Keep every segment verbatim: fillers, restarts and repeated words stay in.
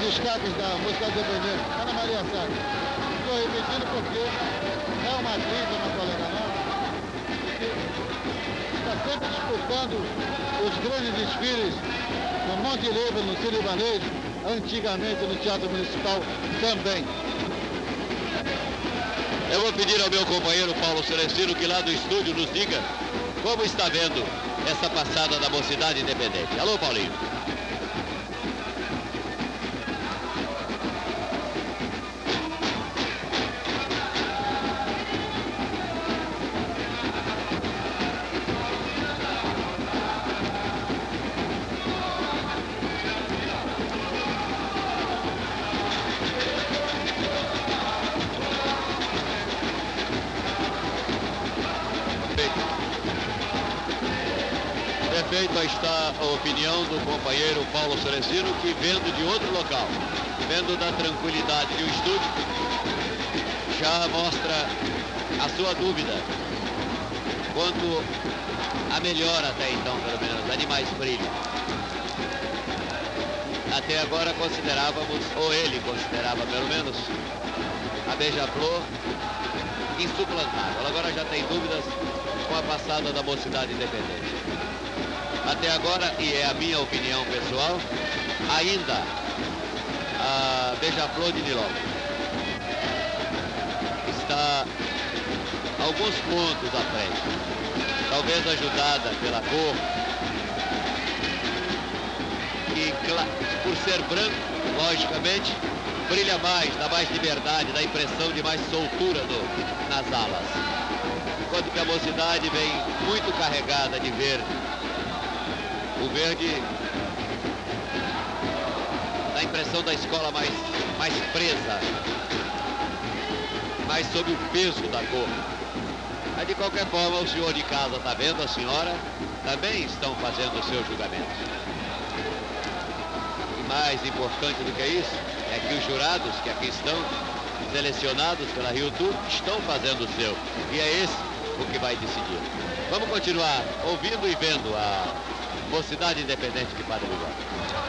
destaques da música independente, Ana Maria Sá. Estou repetindo porque é uma atriz, é uma colega nossa, que está sempre disputando os grandes desfiles no Monte Livre, no Sírio-Libanês, antigamente no Teatro Municipal também. Eu vou pedir ao meu companheiro Paulo Celestino que lá do estúdio nos diga como está vendo essa passada da Mocidade Independente. Alô, Paulinho. Perfeita está a opinião do companheiro Paulo Celestino, que vendo de outro local, vendo da tranquilidade de um estúdio, já mostra a sua dúvida quanto a melhor até então, pelo menos, a de mais brilho. Até agora considerávamos, ou ele considerava pelo menos, a Beija-Flor insuplantável. Agora já tem dúvidas com a passada da Mocidade Independente. Até agora, e é a minha opinião pessoal, ainda a Beija-Flor de Nilópolis está alguns pontos à frente. Talvez ajudada pela cor, que por ser branco, logicamente, brilha mais, dá mais liberdade, dá impressão de mais soltura do, nas alas. Enquanto que a Mocidade vem muito carregada de verde. O verde dá a impressão da escola mais, mais presa, mais sob o peso da cor. Mas de qualquer forma, o senhor de casa está vendo, a senhora, também estão fazendo o seu julgamento. E mais importante do que isso, é que os jurados que aqui estão, selecionados pela Rio Tour, estão fazendo o seu. E é esse o que vai decidir. Vamos continuar ouvindo e vendo a Mocidade Independente de Padre Bigode.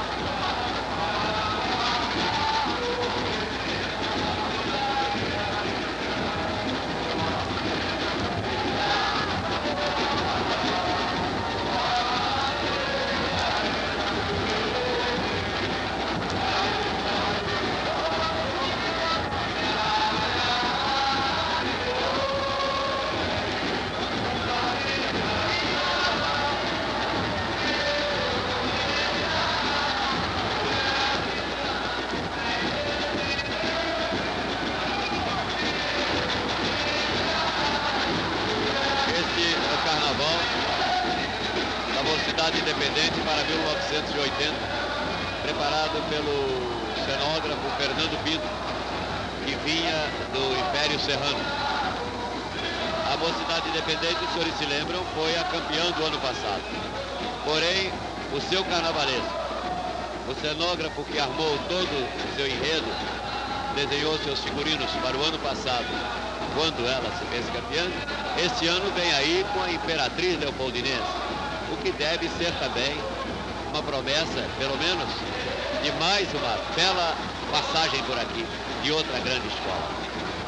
Independente para mil novecentos e oitenta, preparado pelo cenógrafo Fernando Pinto, que vinha do Império Serrano. A Mocidade Independente, os senhores se lembram, foi a campeã do ano passado. Porém, o seu carnavalesco, o cenógrafo que armou todo o seu enredo, desenhou seus figurinos para o ano passado, quando ela se fez campeã, este ano vem aí com a Imperatriz Leopoldinense. O que deve ser também uma promessa, pelo menos, de mais uma bela passagem por aqui, de outra grande escola.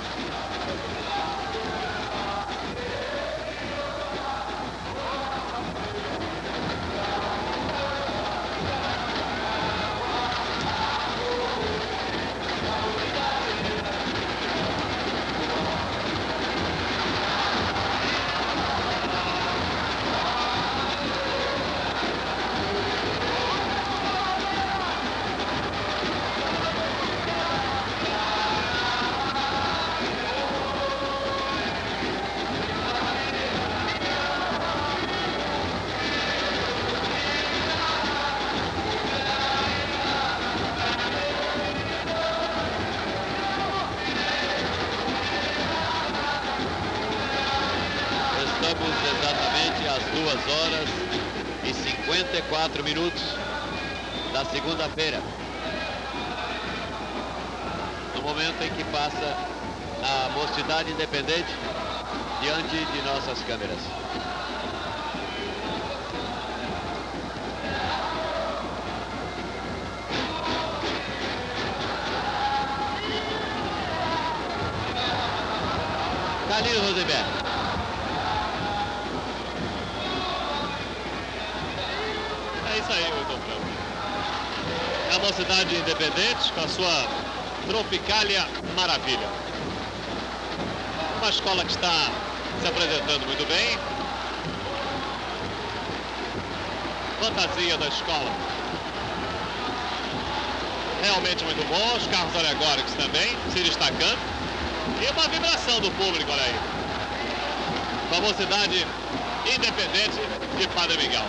duas horas e cinquenta e quatro minutos da segunda-feira, no momento em que passa a Mocidade Independente diante de nossas câmeras. isso aí, Wilton Franco. É a Mocidade Independente com a sua Tropicália Maravilha. Uma escola que está se apresentando muito bem. Fantasia da escola. Realmente muito bom. Os carros alegóricos também se destacando. E uma vibração do público, olha aí. Com a Mocidade Independente de Padre Miguel.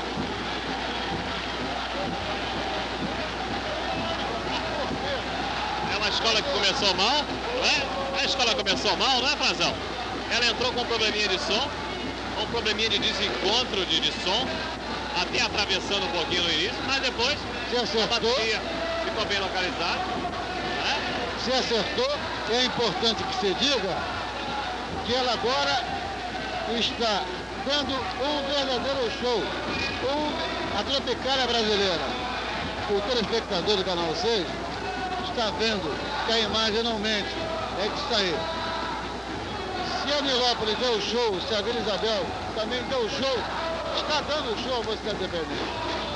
É uma escola que começou mal, não é? A escola começou mal, não é, Frazão? Ela entrou com um probleminha de som, um probleminha de desencontro de, de som, até atravessando um pouquinho no início, mas depois Se a bateria ficou bem localizada. Né? Se acertou, é importante que se diga que ela agora está dando um verdadeiro show, um, a Tropicália brasileira. O telespectador do Canal seis está vendo que a imagem não mente, é isso aí. Se a Nilópolis deu show, se a Vila Isabel também deu show, está dando show a Mocidade Independente.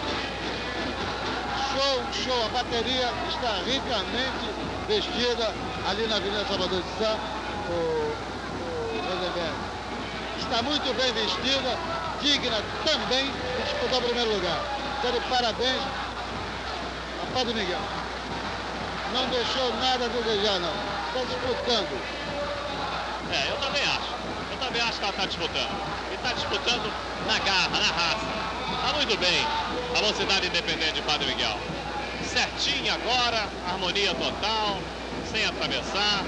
Show, show, a bateria está ricamente vestida ali na Avenida Salvador de Sá, o, o Rosenberg. Está muito bem vestida, digna também de disputar o primeiro lugar. Então, de parabéns a Padre Miguel. Não deixou nada a desejar, não. Está disputando. É, eu também acho. Eu também acho que ela está disputando. E está disputando na garra, na raça. Está muito bem a Mocidade Independente de Padre Miguel. Certinho agora, harmonia total, sem atravessar.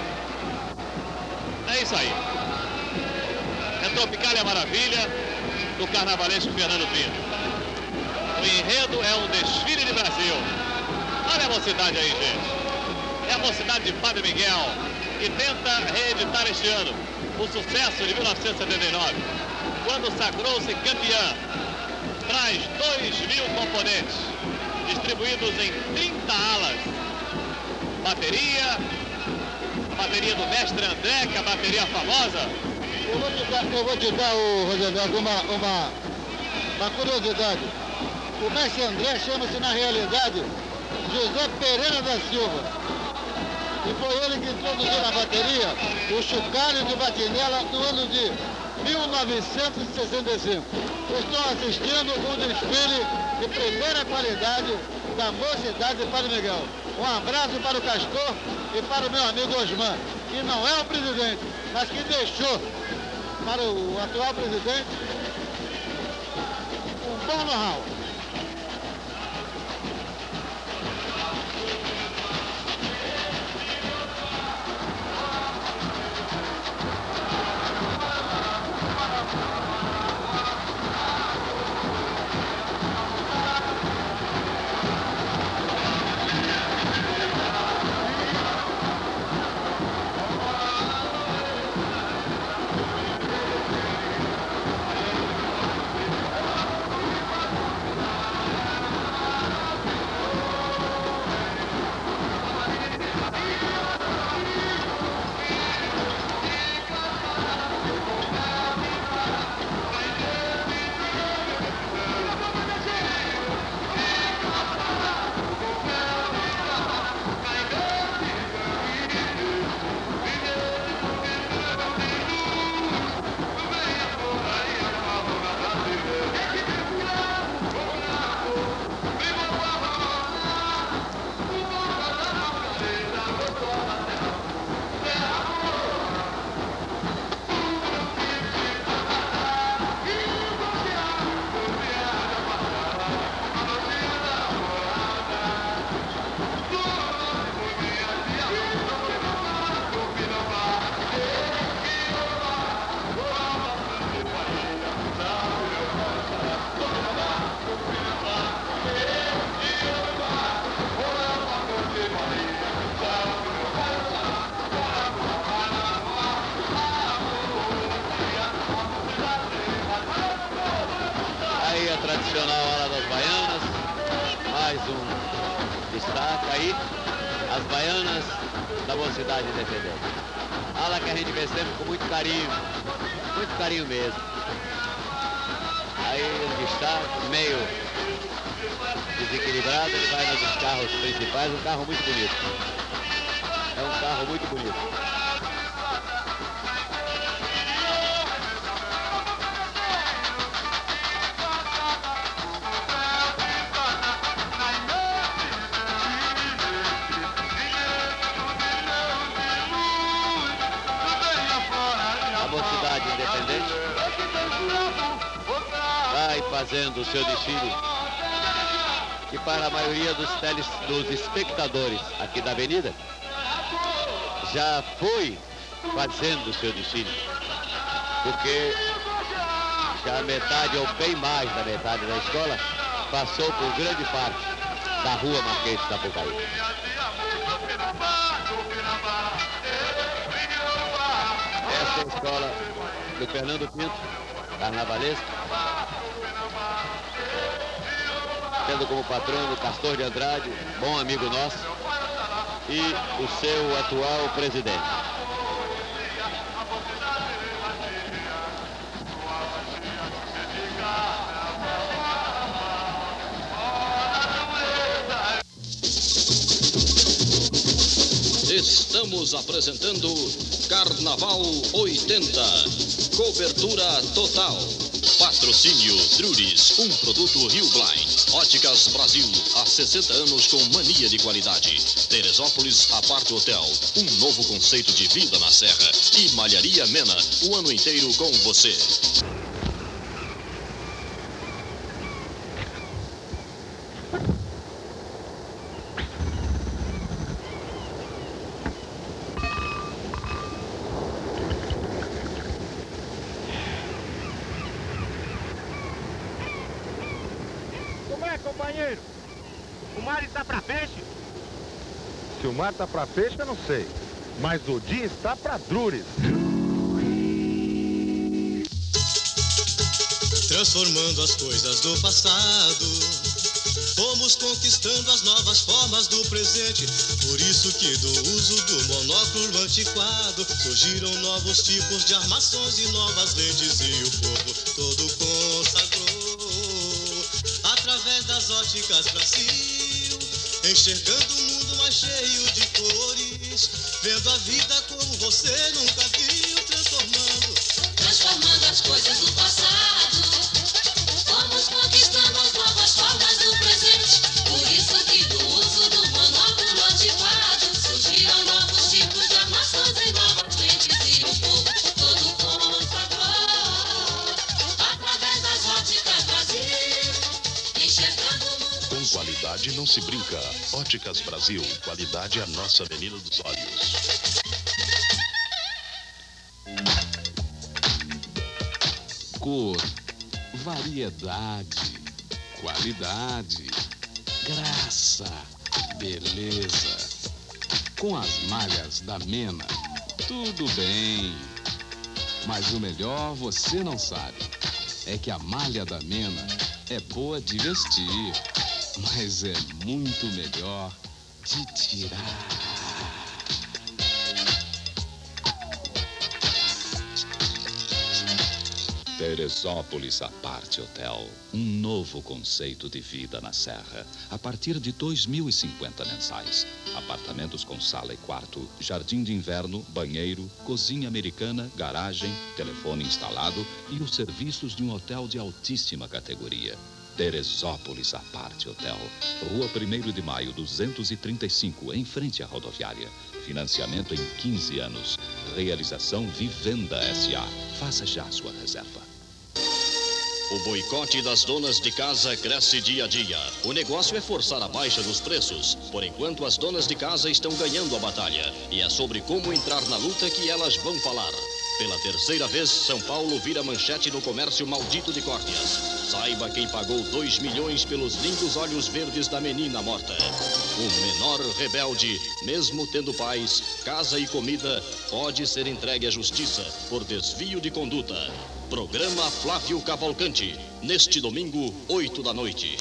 É isso aí. É Tropicália Maravilha do carnavalesco Fernando Pinto. O enredo é um desfile de Brasil. Olha a mocidade aí, gente. É a Mocidade de Padre Miguel, que tenta reeditar este ano o sucesso de mil novecentos e setenta e nove, quando sagrou-se campeã. Traz dois mil componentes, distribuídos em trinta alas. Bateria, a bateria do mestre André, que é a bateria famosa. Eu vou te dar, eu vou te dar o Rosenberg, uma, uma, uma curiosidade. O mestre André chama-se, na realidade, José Pereira da Silva. E foi ele que introduziu na bateria o chocalho de batinela no ano de mil novecentos e sessenta e cinco. Estou assistindo um desfile de primeira qualidade da Mocidade de Padre Miguel. Um abraço para o Castor e para o meu amigo Osman, que não é o presidente, mas que deixou para o atual presidente um bom know-how. A tradicional ala das baianas, mais um destaque aí, as baianas da Mocidade Independente. Ala que a gente vê sempre com muito carinho, muito carinho mesmo. Aí os destaques, meio desequilibrado, ele vai nos carros principais, um carro muito bonito. É um carro muito bonito. A Mocidade Independente vai fazendo o seu desfile, que para a maioria dos, teles, dos espectadores aqui da avenida já foi fazendo o seu desfile, porque já a metade ou bem mais da metade da escola passou por grande parte da rua Marquês de Sapucaí. Essa é a escola do Fernando Pinto, carnavalesco, tendo como patrono o Castor de Andrade, bom amigo nosso, e o seu atual presidente. Estamos apresentando Carnaval oitenta, cobertura total. Patrocínio Druris, um produto Rio Blind. Óticas Brasil, há sessenta anos com mania de qualidade. Teresópolis Apart Hotel, um novo conceito de vida na Serra. E Malharia Mena, o ano inteiro com você. Companheiro, o mar está para peixe? Se o mar está para peixe, eu não sei. Mas o dia está para Druris. Transformando as coisas do passado, fomos conquistando as novas formas do presente. Por isso que do uso do monóculo antiquado surgiram novos tipos de armações e novas lentes. E o povo todo consagrou através das óticas Brasil, enxergando o mundo mais cheio de cores, vendo a vida como você nunca viu, transformando, transformando as coisas do passado, fomos conquistando as novas formas do presente. Por isso que do uso do monóculo antiquado surgiram novos tipos de armações e novas lentes. E o povo todo consagrou através das óticas Brasil. Com qualidade não se brinca. Óticas Brasil, qualidade é a nossa menina dos olhos. Cor, variedade, qualidade, graça, beleza. Com as malhas da Mena, tudo bem. Mas o melhor você não sabe. É que a malha da Mena é boa de vestir, mas é muito melhor de tirar. Teresópolis Apart Hotel, um novo conceito de vida na Serra. A partir de dois mil e cinquenta mensais. Apartamentos com sala e quarto, jardim de inverno, banheiro, cozinha americana, garagem, telefone instalado e os serviços de um hotel de altíssima categoria. Teresópolis Apart Hotel, Rua primeiro de maio, duzentos e trinta e cinco, em frente à rodoviária. Financiamento em quinze anos. Realização Vivenda S A. Faça já sua reserva. O boicote das donas de casa cresce dia a dia. O negócio é forçar a baixa dos preços. Por enquanto, as donas de casa estão ganhando a batalha. E é sobre como entrar na luta que elas vão falar. Pela terceira vez, São Paulo vira manchete no comércio maldito de córneas. Saiba quem pagou dois milhões pelos lindos olhos verdes da menina morta. O menor rebelde, mesmo tendo paz, casa e comida, pode ser entregue à justiça por desvio de conduta. Programa Flávio Cavalcante, neste domingo, oito da noite.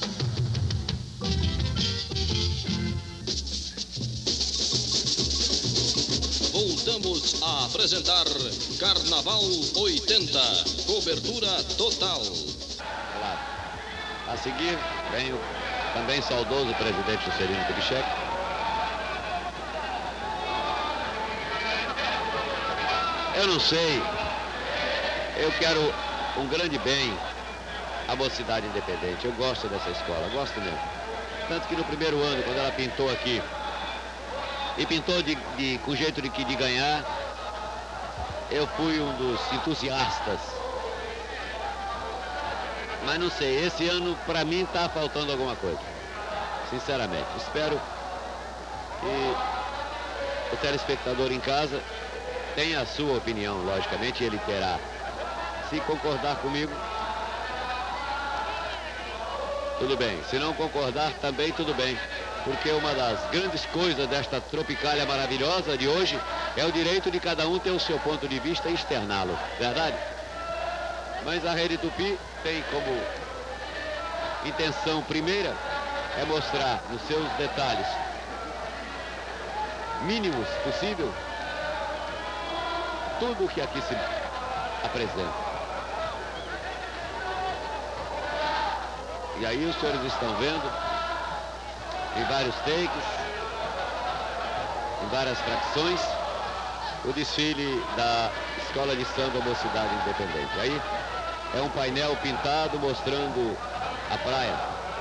Voltamos a apresentar Carnaval oitenta, cobertura total. A seguir, vem o também saudoso presidente Juscelino Kubitschek. Eu não sei, eu quero um grande bem à Mocidade Independente. Eu gosto dessa escola, gosto mesmo. Tanto que no primeiro ano, quando ela pintou aqui, e pintou de, de, com jeito de, de ganhar, eu fui um dos entusiastas. Mas não sei, esse ano para mim está faltando alguma coisa. Sinceramente, espero que o telespectador em casa tenha a sua opinião, logicamente, ele terá. Se concordar comigo, tudo bem. Se não concordar, também tudo bem. Porque uma das grandes coisas desta Tropicália maravilhosa de hoje é o direito de cada um ter o seu ponto de vista e externá-lo, verdade? Mas a Rede Tupi tem como intenção primeira é mostrar nos seus detalhes mínimos possível tudo o que aqui se apresenta. E aí os senhores estão vendo em vários takes, em várias fracções, o desfile da Escola de Samba Mocidade Independente. Aí é um painel pintado mostrando a praia.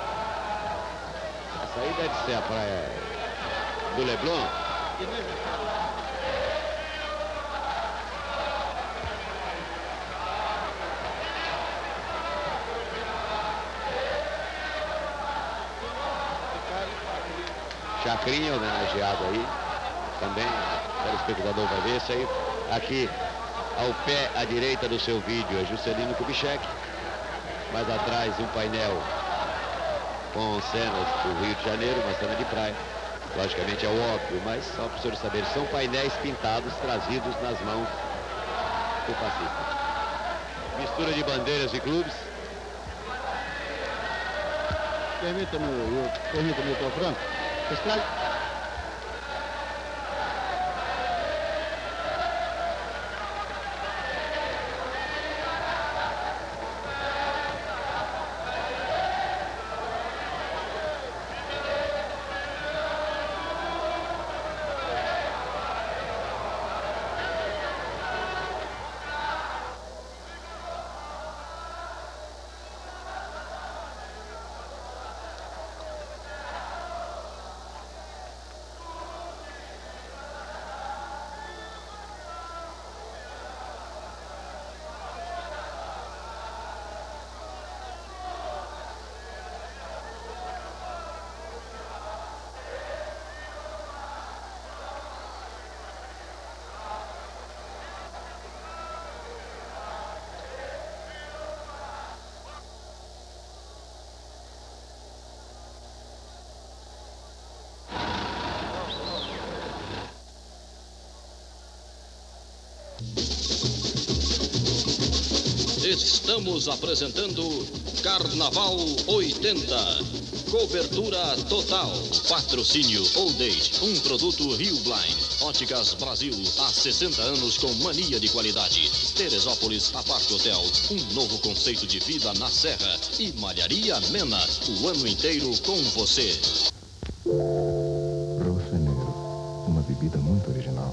Essa aí deve ser a praia do Leblon. Chacrinha homenageado aí, também, o telespectador vai ver isso aí. Aqui, ao pé à direita do seu vídeo, é Juscelino Kubitschek. Mais atrás, um painel com cenas do Rio de Janeiro, uma cena de praia. Logicamente é o óbvio, mas só para os senhores saberem, são painéis pintados, trazidos nas mãos do Pacífico. Mistura de bandeiras e clubes. Permita-me, permita-me, doutor Franco. Estrada. Estamos apresentando Carnaval oitenta. Cobertura total. Patrocínio Old Age, um produto Rio Blind. Óticas Brasil, há sessenta anos com mania de qualidade. Teresópolis Apart Hotel, um novo conceito de vida na Serra. E Malharia Mena, o ano inteiro com você. Rosso e Negro, uma bebida muito original.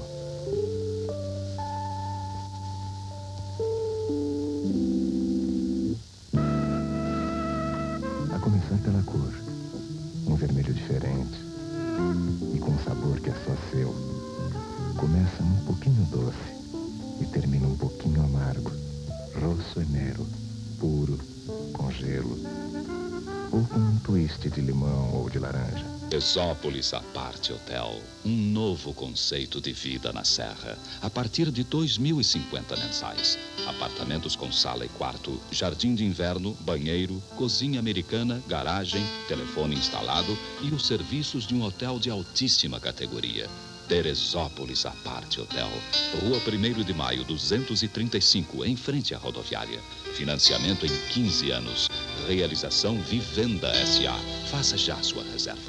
A começar pela cor, um vermelho diferente e com um sabor que é só seu. Começa um pouquinho doce e termina um pouquinho amargo. Rosso e Nero, puro, com gelo ou com um twist de limão ou de laranja. Teresópolis Apart Hotel, um novo conceito de vida na Serra, a partir de dois mil e cinquenta mensais. Apartamentos com sala e quarto, jardim de inverno, banheiro, cozinha americana, garagem, telefone instalado e os serviços de um hotel de altíssima categoria. Teresópolis Apart Hotel, Rua primeiro de Maio, duzentos e trinta e cinco, em frente à rodoviária. Financiamento em quinze anos. Realização Vivenda S A. Faça já sua reserva.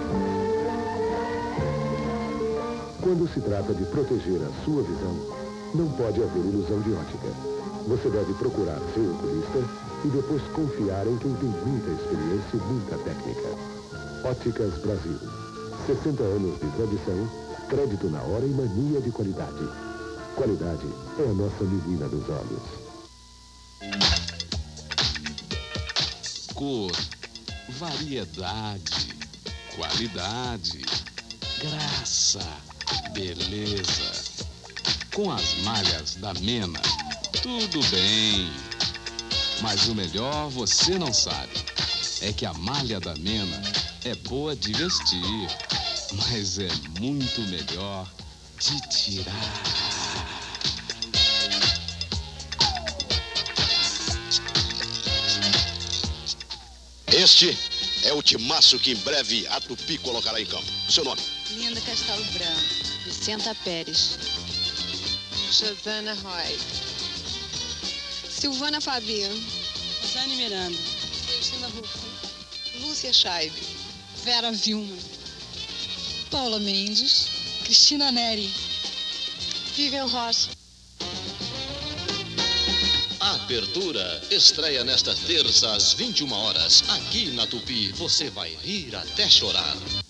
Quando se trata de proteger a sua visão, Não pode haver ilusão de ótica. Você deve procurar seu oculista e depois confiar em quem tem muita experiência e muita técnica. Óticas Brasil. sessenta anos de tradição, crédito na hora e mania de qualidade. Qualidade é a nossa menina dos olhos. Cor, variedade, qualidade, graça, beleza. Com as malhas da Mena, tudo bem. Mas o melhor você não sabe. É que a malha da Mena é boa de vestir, mas é muito melhor de tirar. Este é o timaço que em breve a Tupi colocará em campo. Seu nome? Linda Castelo Branco. Vicenta Pérez. Josana Roy. Silvana Fabio. Rosane Miranda. Cristina Rufo. Lúcia Scheibe. Vera Vilma. Paula Mendes. Cristina Neri. Vivian Rocha. Abertura estreia nesta terça às vinte e uma horas. Aqui na Tupi você vai rir até chorar.